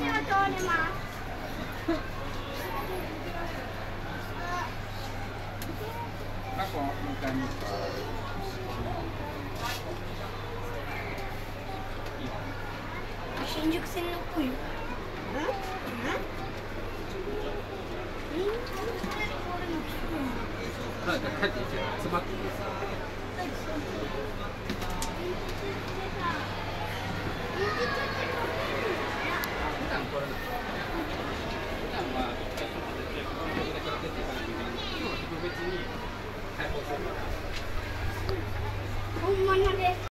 通ります。新宿線のっぽいよ。 帰ってきて詰まっていいですか。普段これ普段は一回外でこれだけ出てから今日は特別に開放するから。